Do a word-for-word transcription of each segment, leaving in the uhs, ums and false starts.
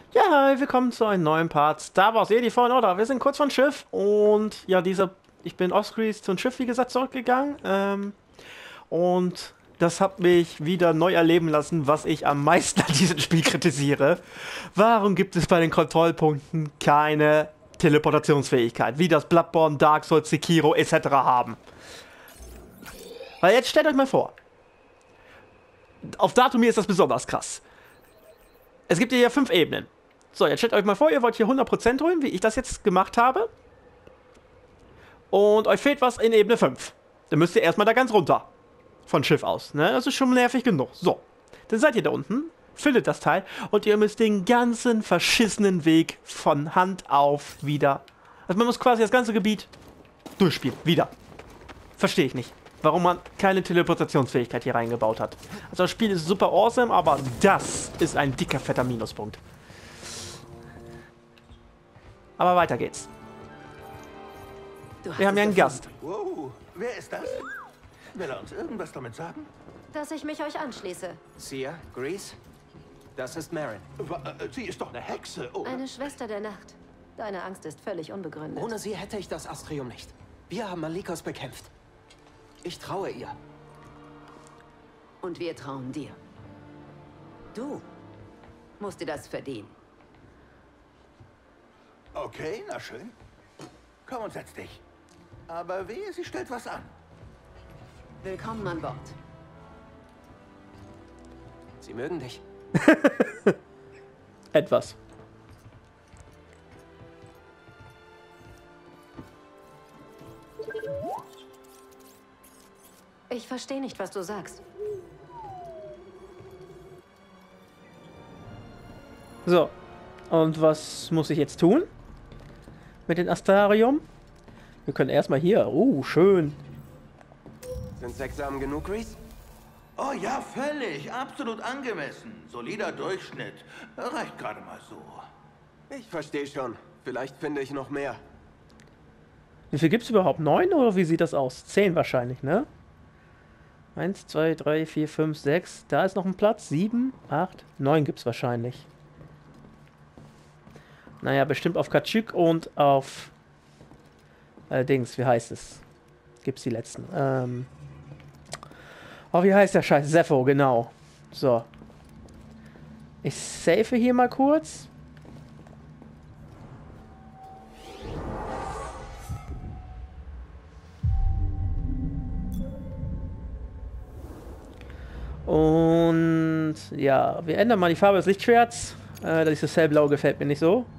Ja, hi, willkommen zu einem neuen Part Star Wars Jedi Fallen Order. Wir sind kurz vom Schiff und ja, dieser, ich bin offscreen zum Schiff, wie gesagt, zurückgegangen. Ähm, und das hat mich wieder neu erleben lassen, was ich am meisten an diesem Spiel kritisiere. Warum gibt es bei den Kontrollpunkten keine Teleportationsfähigkeit, wie das Bloodborne, Dark Souls, Sekiro et cetera haben? Weil jetzt stellt euch mal vor, auf Datumir ist das besonders krass. Es gibt hier ja fünf Ebenen. So, jetzt stellt euch mal vor, ihr wollt hier hundert Prozent holen, wie ich das jetzt gemacht habe. Und euch fehlt was in Ebene fünf. Dann müsst ihr erstmal da ganz runter. Von Schiff aus. Ne? Das ist schon nervig genug. So, dann seid ihr da unten, findet das Teil und ihr müsst den ganzen verschissenen Weg von Hand auf wieder. Also man muss quasi das ganze Gebiet durchspielen. Wieder. Verstehe ich nicht, warum man keine Teleportationsfähigkeit hier reingebaut hat. Also das Spiel ist super awesome, aber das ist ein dicker, fetter Minuspunkt. Aber weiter geht's. Wir haben ja einen Gast. Wow, wer ist das? Will er uns irgendwas damit sagen? Dass ich mich euch anschließe. Sia, Grease, das ist Marin. Wa- äh, Sie ist doch eine Hexe, oder? Eine Schwester der Nacht. Deine Angst ist völlig unbegründet. Ohne sie hätte ich das Astrium nicht. Wir haben Malikos bekämpft. Ich traue ihr. Und wir trauen dir. Du musst dir das verdienen. Okay, na schön. Komm und setz dich. Aber wehe, sie stellt was an. Willkommen an Bord. Sie mögen dich. Etwas. Ich verstehe nicht, was du sagst. So. Und was muss ich jetzt tun? Mit dem Astarium? Wir können erstmal hier. Oh, schön. Sind sechs Samen genug, Grease? Oh ja, völlig. Absolut angemessen. Solider Durchschnitt. Reicht gerade mal so. Ich verstehe schon. Vielleicht finde ich noch mehr. Wie viel gibt es überhaupt? Neun oder wie sieht das aus? Zehn wahrscheinlich, ne? Eins, zwei, drei, vier, fünf, sechs. Da ist noch ein Platz. Sieben, acht, neun gibt es wahrscheinlich. Naja, bestimmt auf Kashyyyk und auf Allerdings, wie heißt es? Gibt's die letzten. Ähm. Oh, wie heißt der Scheiß? Zepho, genau. So. Ich save hier mal kurz. Und ja, wir ändern mal die Farbe des Lichtschwerts. Äh, das ist das hellblau, gefällt mir nicht so.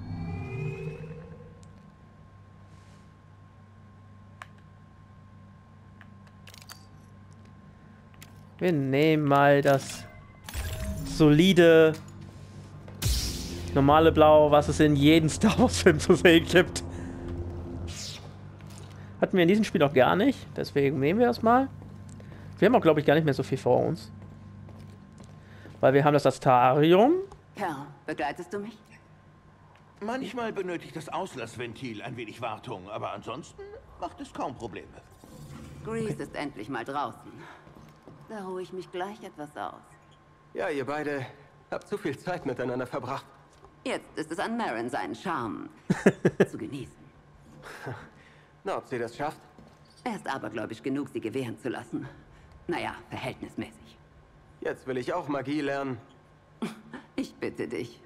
Wir nehmen mal das solide, normale Blau, was es in jedem Star Wars Film zu sehen gibt. Hatten wir in diesem Spiel auch gar nicht, deswegen nehmen wir das mal. Wir haben auch, glaube ich, gar nicht mehr so viel vor uns. Weil wir haben das Astarium. Kerl, begleitest du mich? Manchmal benötigt das Auslassventil ein wenig Wartung, aber ansonsten macht es kaum Probleme. Grease ist endlich mal draußen. Da ruhe ich mich gleich etwas aus. Ja, ihr beide habt zu viel Zeit miteinander verbracht. Jetzt ist es an Marin, seinen Charme zu genießen. Na, ob sie das schafft? Er ist abergläubisch genug, sie gewähren zu lassen. Naja, verhältnismäßig. Jetzt will ich auch Magie lernen. Ich bitte dich.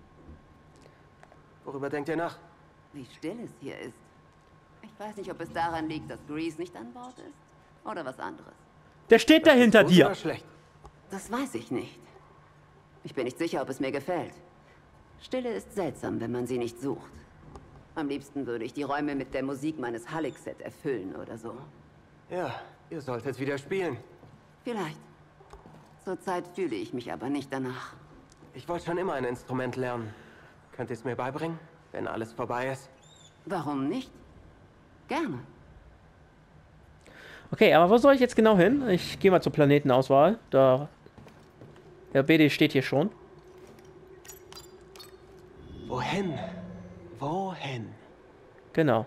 Worüber denkt ihr nach? Wie still es hier ist. Ich weiß nicht, ob es daran liegt, dass Grease nicht an Bord ist. Oder was anderes. Der steht da hinter Gut dir. oder schlecht? Das weiß ich nicht. Ich bin nicht sicher, ob es mir gefällt. Stille ist seltsam, wenn man sie nicht sucht. Am liebsten würde ich die Räume mit der Musik meines Halleck-Set erfüllen oder so. Ja, ihr solltet wieder spielen. Vielleicht. Zurzeit fühle ich mich aber nicht danach. Ich wollte schon immer ein Instrument lernen. Könnt ihr es mir beibringen, wenn alles vorbei ist? Warum nicht? Gerne. Okay, aber wo soll ich jetzt genau hin? Ich gehe mal zur Planetenauswahl. Da. Der B D steht hier schon. Wohin? Wohin? Genau.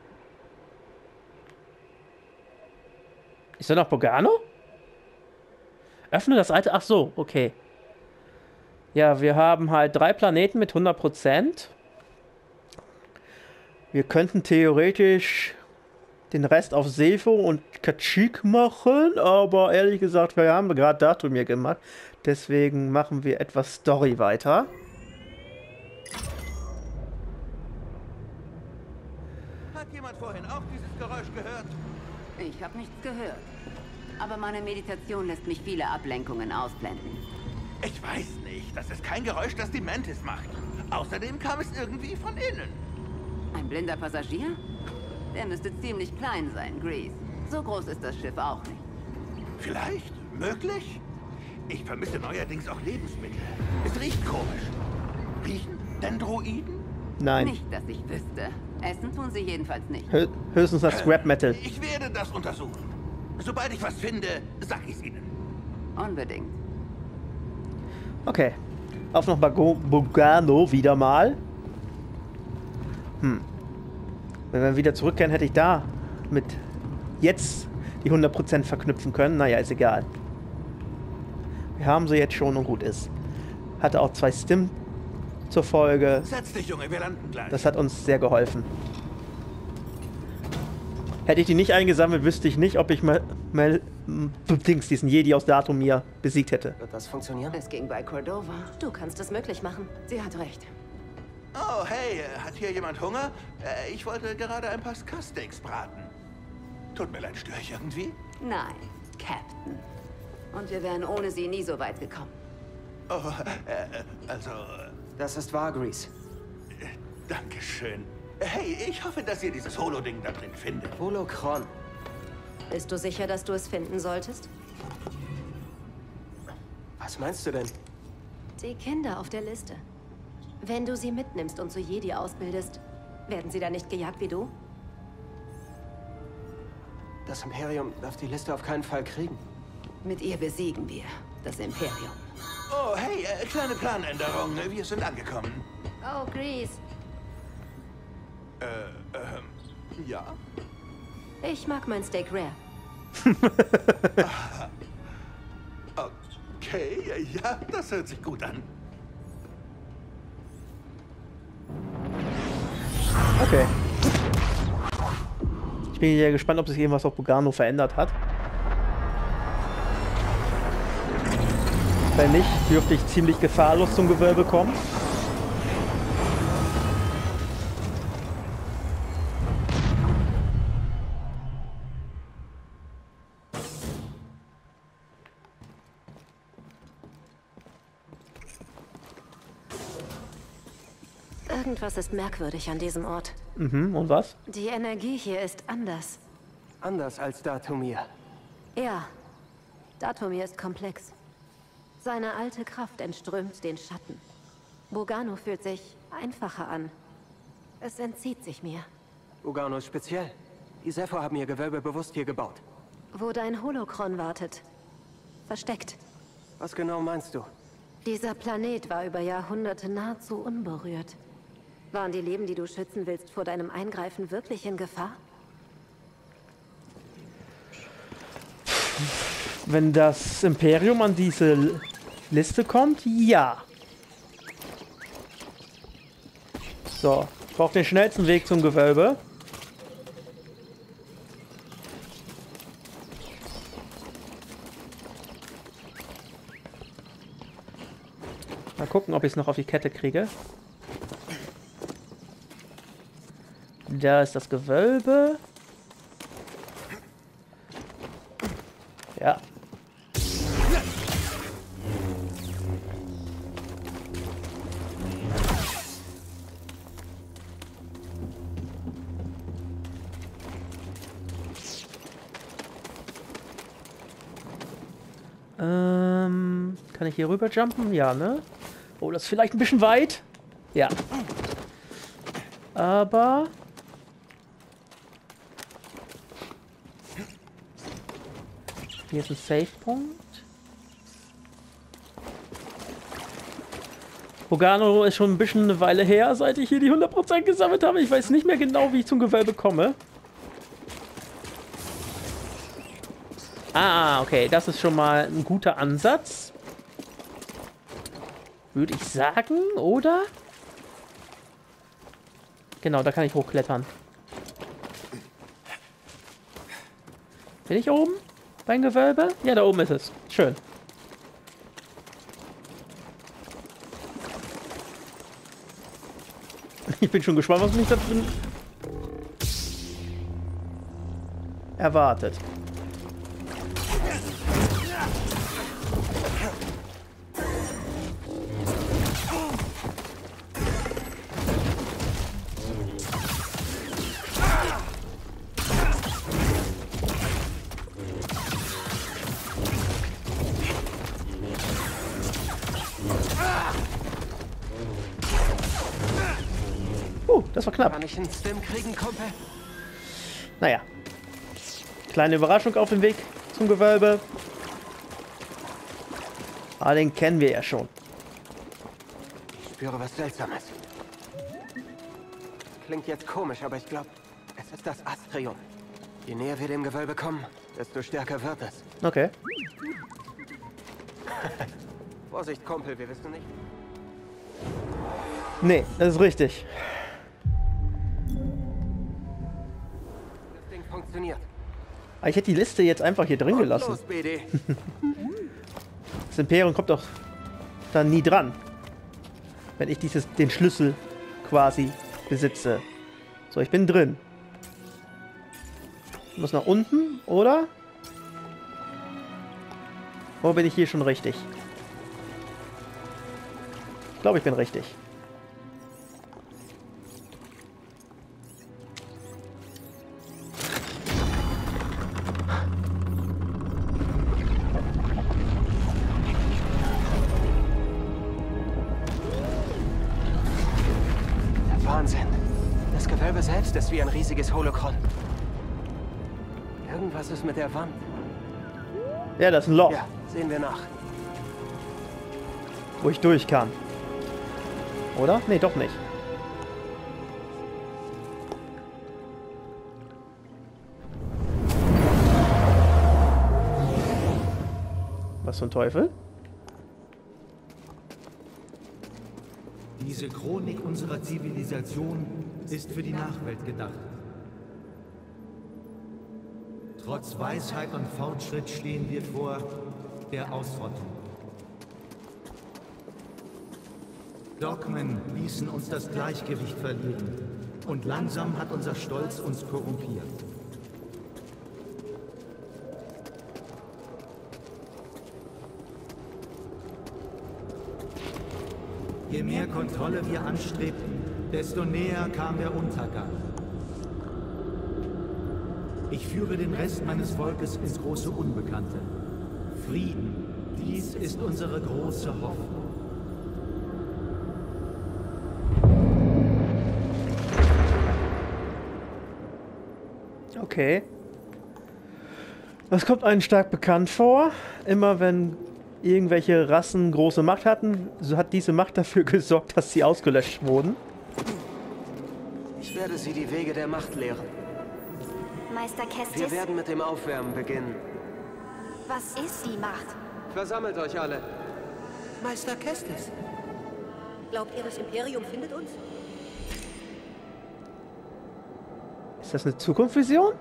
Ist da noch Bogano? Öffne das alte... Ach so, okay. Ja, wir haben halt drei Planeten mit hundert Prozent. Wir könnten theoretisch den Rest auf Sefo und Kashyyyk machen, aber ehrlich gesagt, wir haben gerade Datumir gemacht. Deswegen machen wir etwas Story weiter. Hat jemand vorhin auch dieses Geräusch gehört? Ich habe nichts gehört. Aber meine Meditation lässt mich viele Ablenkungen ausblenden. Ich weiß nicht. Das ist kein Geräusch, das die Mantis macht. Außerdem kam es irgendwie von innen. Ein blinder Passagier? Der müsste ziemlich klein sein, Grease. So groß ist das Schiff auch nicht. Vielleicht? Möglich? Ich vermisse neuerdings auch Lebensmittel. Es riecht komisch. Riechen Dendroiden? Nein. Nicht, dass ich wüsste. Essen tun sie jedenfalls nicht. Hö höchstens das Scrap Metal. Ich werde das untersuchen. Sobald ich was finde, sag ich's Ihnen. Unbedingt. Okay. Auf noch Bago Bogano wieder mal. Hm. Wenn wir wieder zurückkehren, hätte ich da mit jetzt die hundert Prozent verknüpfen können. Naja, ist egal. Wir haben sie jetzt schon und gut ist. Hatte auch zwei Stim zur Folge. Setz dich, Junge, wir landen gleich. Das hat uns sehr geholfen. Hätte ich die nicht eingesammelt, wüsste ich nicht, ob ich mal, mal Dings, diesen Jedi aus Datumir besiegt hätte. Wird das funktionieren? Es ging bei Cordova. Du kannst es möglich machen. Sie hat recht. Oh, hey, hat hier jemand Hunger? Äh, ich wollte gerade ein paar Ska-Steaks braten. Tut mir leid, störe ich irgendwie? Nein, Captain. Und wir wären ohne sie nie so weit gekommen. Oh, äh, also, Das ist wahr, Grease. äh, Dankeschön. Hey, ich hoffe, dass ihr dieses Holo-Ding da drin findet. Holocron. Bist du sicher, dass du es finden solltest? Was meinst du denn? Die Kinder auf der Liste. Wenn du sie mitnimmst und zu Jedi ausbildest, werden sie dann nicht gejagt wie du? Das Imperium darf die Liste auf keinen Fall kriegen. Mit ihr besiegen wir das Imperium. Oh, hey, äh, kleine Planänderung. Wir sind angekommen. Oh, Grease. Äh, ähm, ja? Ich mag mein Steak rare. Okay, ja, das hört sich gut an. Okay. Ich bin sehr gespannt, ob sich irgendwas auf Bogano verändert hat. Wenn nicht, dürfte ich ziemlich gefahrlos zum Gewölbe kommen. Irgendwas ist merkwürdig an diesem Ort. Mhm, und was? Die Energie hier ist anders. Anders als Datumir. Ja, Datumir ist komplex. Seine alte Kraft entströmt den Schatten. Bogano fühlt sich einfacher an. Es entzieht sich mir. Bogano ist speziell. Die Zephyr haben ihr Gewölbe bewusst hier gebaut. Wo dein Holocron wartet. Versteckt. Was genau meinst du? Dieser Planet war über Jahrhunderte nahezu unberührt. Waren die Leben, die du schützen willst, vor deinem Eingreifen wirklich in Gefahr? Wenn das Imperium an diese Liste kommt, ja. So, ich brauche den schnellsten Weg zum Gewölbe. Mal gucken, ob ich es noch auf die Kette kriege. Da ist das Gewölbe. Ja. Ähm, kann ich hier rüber jumpen? Ja, ne? Oh, das ist vielleicht ein bisschen weit. Ja. Aber... Hier ist ein Save-Punkt. Bogano ist schon ein bisschen eine Weile her, seit ich hier die hundert Prozent gesammelt habe. Ich weiß nicht mehr genau, wie ich zum Gewölbe komme. Ah, okay. Das ist schon mal ein guter Ansatz. Würde ich sagen, oder? Genau, da kann ich hochklettern. Bin ich oben? Beim Gewölbe? Ja, da oben ist es. Schön. Ich bin schon gespannt, was mich da drin erwartet. Uh, das war knapp. Kann ich einen Stim kriegen, Kumpel? Naja. Kleine Überraschung auf dem Weg zum Gewölbe. Ah, den kennen wir ja schon. Ich spüre was Seltsames. Klingt jetzt komisch, aber ich glaube, es ist das Astrium. Je näher wir dem Gewölbe kommen, desto stärker wird es. Okay. Vorsicht, Kumpel, wir wissen nicht. Nee, das ist richtig. Das Ding funktioniert. Aber ich hätte die Liste jetzt einfach hier drin Und gelassen. los, B D. Das Imperium kommt doch dann nie dran. Wenn ich dieses, den Schlüssel quasi besitze. So, ich bin drin. Ich muss nach unten, oder? Wo bin ich hier schon richtig? Ich glaube, ich bin richtig. Wahnsinn. Das Gewölbe selbst ist wie ein riesiges Holokron. Irgendwas ist mit der Wand. Ja, das ist ein Loch, Ja, sehen wir nach. wo ich durch kann. Oder? Nee, doch nicht. Was zum Teufel? Diese Chronik unserer Zivilisation ist für die Nachwelt gedacht. Trotz Weisheit und Fortschritt stehen wir vor der Ausrottung. Dogmen ließen uns das Gleichgewicht verlieren und langsam hat unser Stolz uns korrumpiert. Je mehr Kontrolle wir anstrebten, desto näher kam der Untergang. Ich führe den Rest meines Volkes ins große Unbekannte. Frieden, dies ist unsere große Hoffnung. Okay. Das kommt einem stark bekannt vor. Immer wenn irgendwelche Rassen große Macht hatten, so hat diese Macht dafür gesorgt, dass sie ausgelöscht wurden. Ich werde Sie die Wege der Macht lehren. Meister Kestis, Wir werden mit dem Aufwärmen beginnen. was ist die Macht? Versammelt euch alle. Meister Kestis. Glaubt ihr, das Imperium findet uns? Ist das eine Zukunftsvision?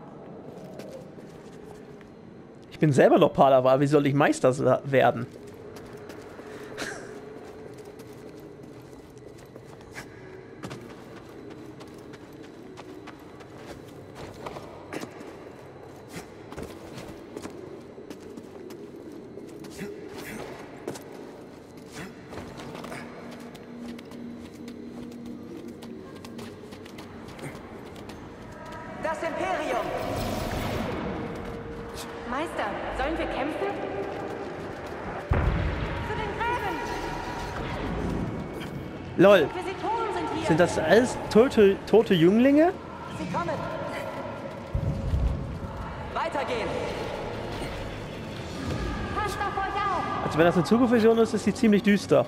Ich bin selber noch Padawan, wie soll ich Meister werden? Das Imperium! Meister, sollen wir kämpfen? Zu den Gräben! Lol, Inquisitoren sind hier! sind das alles tote, tote Jünglinge? Sie kommen! Weitergehen! Passt auf euch auf! Also wenn das eine Zukunftsvision ist, ist sie ziemlich düster.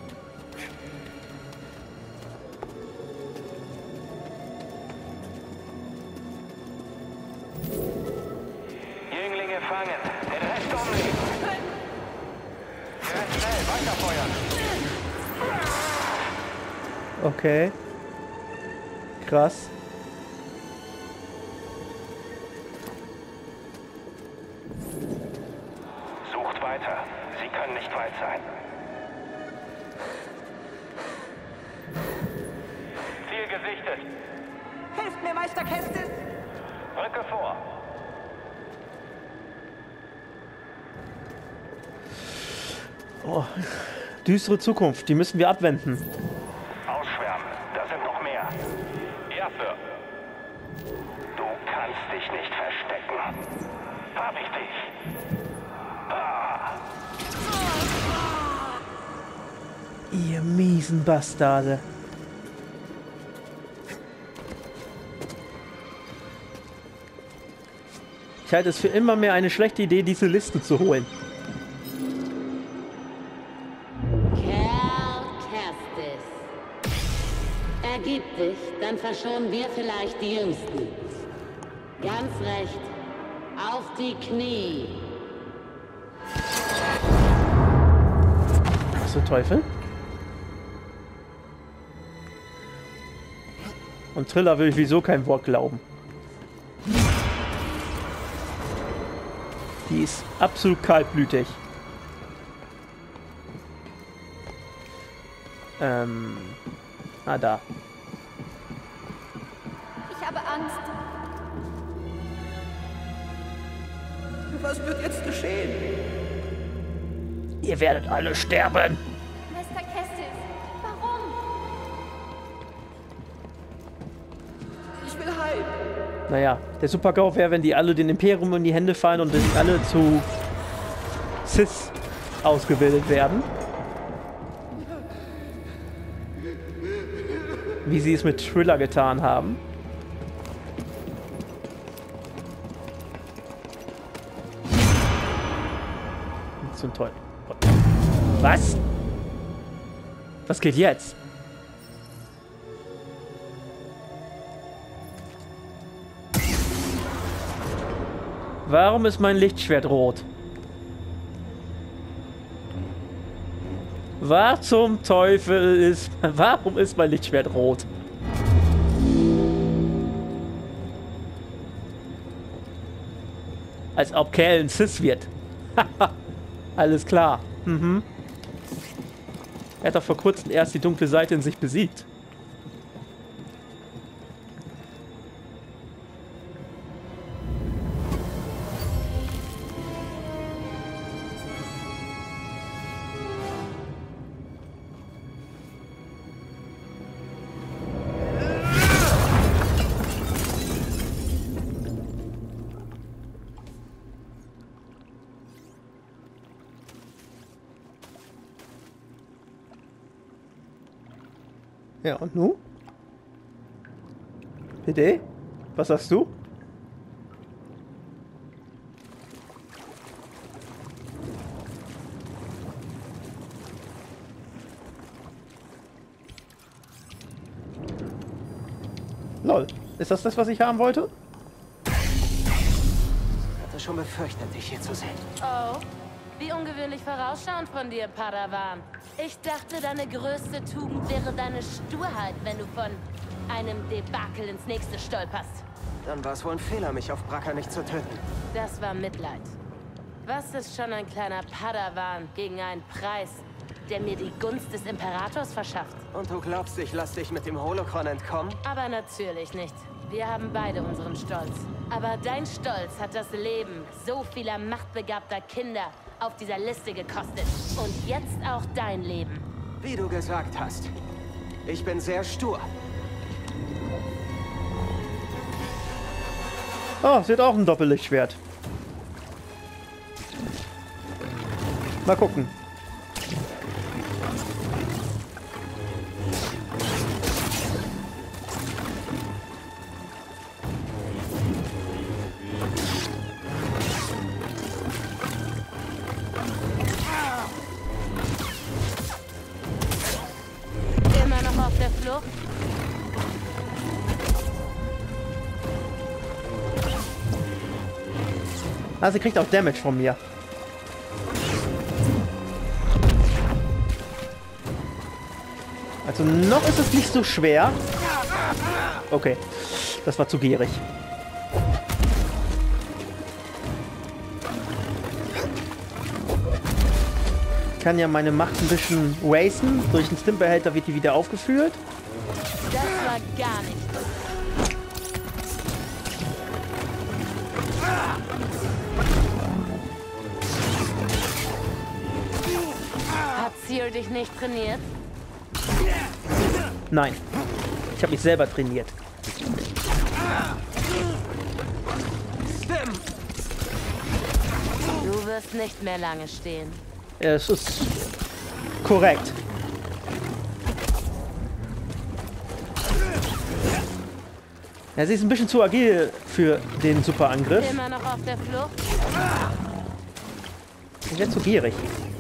Jünglinge fangen, den Rest umlegen. Sehr schnell, weiterfeuern. Okay. Krass. Sucht weiter. Sie können nicht weit sein. Ziel gesichtet. Hilft mir, Meister Kestis! Rücke vor. Oh, düstere Zukunft, die müssen wir abwenden. Ausschwärmen. Da sind noch mehr. Ja, Sir. Du kannst dich nicht verstecken. Hab ich dich. Ah. Ihr miesen Bastarde. Ich halte es für immer mehr eine schlechte Idee, diese Liste zu holen. Kerl Kestis. Ergib dich, dann verschonen wir vielleicht die Jüngsten. Ganz recht. Auf die Knie. Was zum Teufel? Und Triller will ich wieso kein Wort glauben. Die ist absolut kaltblütig. Ähm. Ah, da. Ich habe Angst. Was wird jetzt geschehen? Ihr werdet alle sterben. Meister Kestis, warum? Ich will heim. Naja, der Super-GAU wäre, wenn die alle den Imperium in die Hände fallen und dann alle zu Cis ausgebildet werden. Wie sie es mit Triller getan haben. Zum Teufel. Was? Was geht jetzt? Warum ist mein Lichtschwert rot? Was zum Teufel ist... Warum ist mein Lichtschwert rot? Als ob Kerl ein Cis wird. Alles klar. Mhm. Er hat doch vor kurzem erst die dunkle Seite in sich besiegt. Ja, und nu? Bitte? Was sagst du? Lol. Ist das das, was ich haben wollte? Ich hatte schon befürchtet, dich hier zu sehen. Oh, wie ungewöhnlich vorausschauend von dir, Padawan. Ich dachte, deine größte Tugend wäre deine Sturheit, wenn du von einem Debakel ins nächste stolperst. Dann war es wohl ein Fehler, mich auf Braca nicht zu töten. Das war Mitleid. Was ist schon ein kleiner Padawan gegen einen Preis, der mir die Gunst des Imperators verschafft? Und du glaubst, ich lass dich mit dem Holocron entkommen? Aber natürlich nicht. Wir haben beide unseren Stolz. Aber dein Stolz hat das Leben so vieler machtbegabter Kinder auf dieser Liste gekostet. Und jetzt auch dein Leben. Wie du gesagt hast. Ich bin sehr stur. Oh, sie hat auch ein Doppellichtschwert. Mal gucken. Immer noch auf der Flucht? Ah, sie kriegt auch Damage von mir. Also noch ist es nicht so schwer. Okay, das war zu gierig. Ich kann ja meine Macht ein bisschen wasten. Durch den Stimbehälter wird die wieder aufgefüllt. Das war gar nicht. Hat Cere dich nicht trainiert? Nein. Ich habe mich selber trainiert. Du wirst nicht mehr lange stehen. Es ist korrekt. Ja, sie ist ein bisschen zu agil für den Superangriff. Immer noch auf der Flucht? Ich werde zu gierig.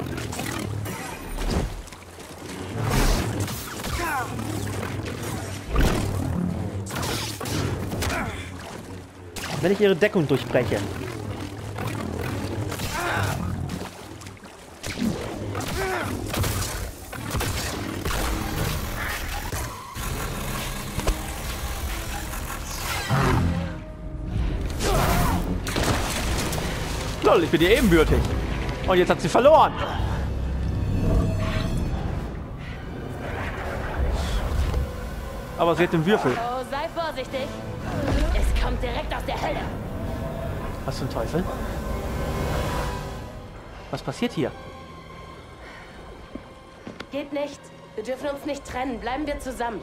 Wenn ich ihre Deckung durchbreche. Lol, ich bin ihr ebenbürtig. Und jetzt hat sie verloren. Aber sie hat den Würfel. Oh, sei vorsichtig. Es kommt direkt aus der Hölle. Was zum Teufel? Was passiert hier? Geht nicht. Wir dürfen uns nicht trennen. Bleiben wir zusammen.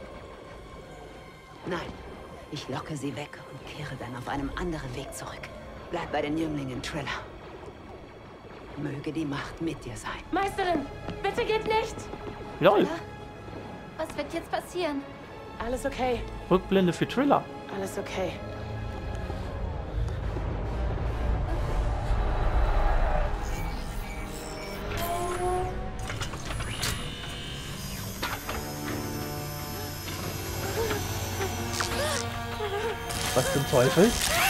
Nein, ich locke sie weg und kehre dann auf einem anderen Weg zurück. Bleib bei den Jünglingen, Trilla. Möge die Macht mit dir sein. Meisterin, bitte geht nicht. Lol. Was wird jetzt passieren? Alles okay. Rückblende für Trilla. Alles okay. Was zum Teufel?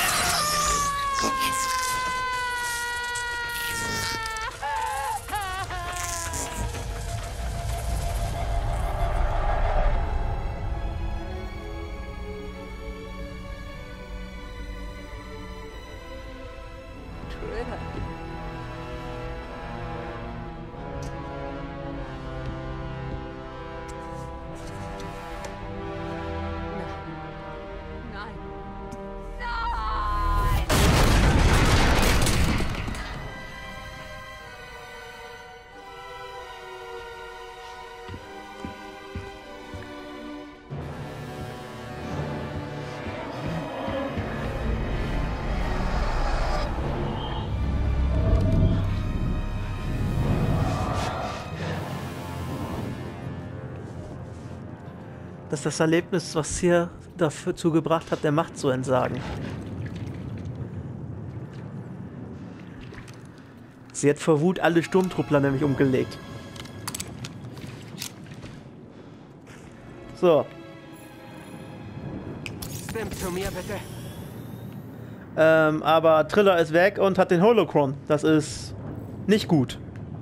Das ist das Erlebnis, was hier dazu gebracht hat, der Macht zu entsagen. Sie hat vor Wut alle Sturmtruppler nämlich umgelegt. So. Stim zu mir, bitte. Ähm, aber Trilla ist weg und hat den Holocron. Das ist nicht gut.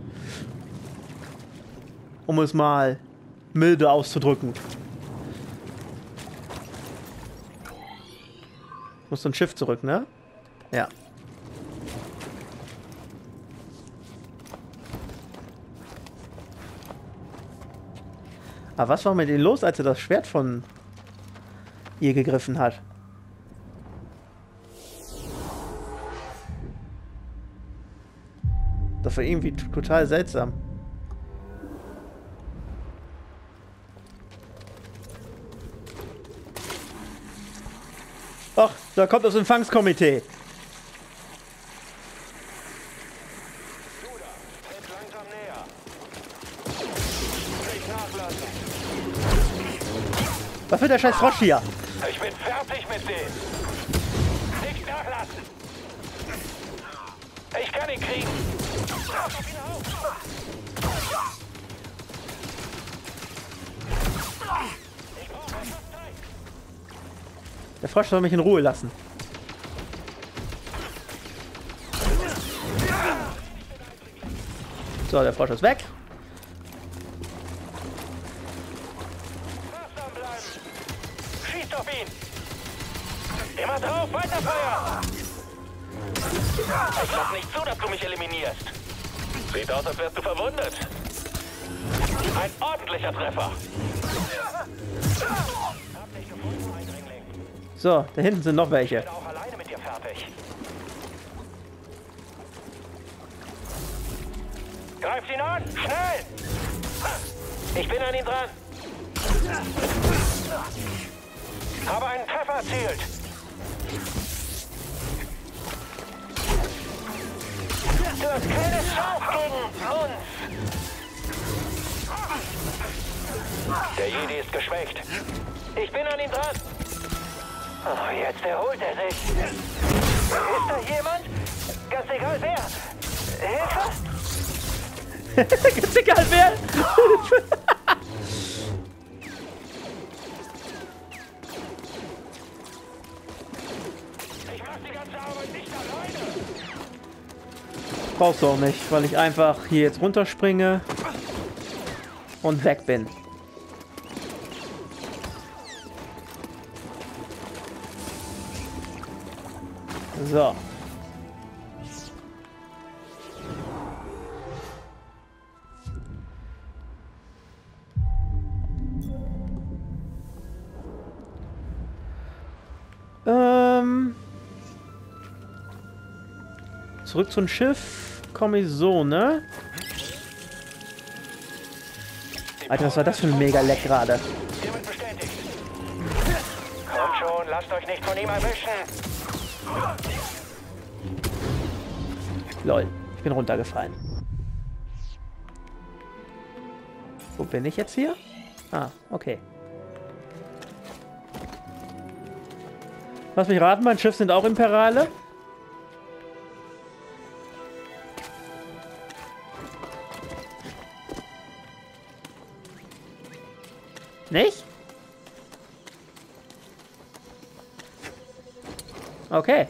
Um es mal milde auszudrücken. Muss ein Schiff zurück, ne? Ja. Aber was war mit ihr los, als er das Schwert von ihr gegriffen hat? Das war irgendwie total seltsam. Ach, da kommt das Empfangskomitee. Was will der scheiß Frosch hier? Ich bin fertig mit denen. Nicht nachlassen. Ich kann ihn kriegen. Der Frosch soll mich in Ruhe lassen. So, der Frosch ist weg. nicht auf ihn! Immer drauf, weiterfeuern! Ich lass nicht zu, dass du mich eliminierst. Sieht aus, als wärst du verwundet. Ein ordentlicher Treffer. So, da hinten sind noch welche. Ich bin auch alleine mit dir fertig. Greift ihn an! Schnell! Ich bin an ihn dran. Habe einen Treffer erzielt. Du hast keine Chance gegen uns. Der Jedi ist geschwächt. Ich bin an ihm dran. Oh, jetzt erholt er sich. Ist da jemand? Ganz egal wer. Hilfe? Ganz egal wer. Ich mach die ganze Arbeit nicht alleine. Brauchst du auch nicht, weil ich einfach hier jetzt runterspringe und weg bin. So. Ähm. Zurück zum Schiff komme ich so, ne? Alter, was war das für ein Mega-Leck gerade? Hiermit bestätigt. Kommt schon, lasst euch nicht von ihm erwischen. Lol, ich bin runtergefallen. Wo bin ich jetzt hier? Ah, okay. Lass mich raten, mein Schiff sind auch Imperiale? Nicht? Okay.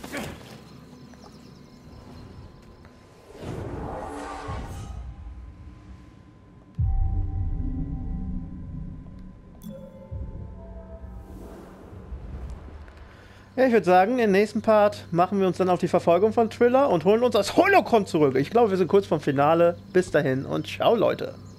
Ja, ich würde sagen, im nächsten Part machen wir uns dann auf die Verfolgung von Triller und holen uns das Holocron zurück. Ich glaube, wir sind kurz vom Finale. Bis dahin und ciao, Leute.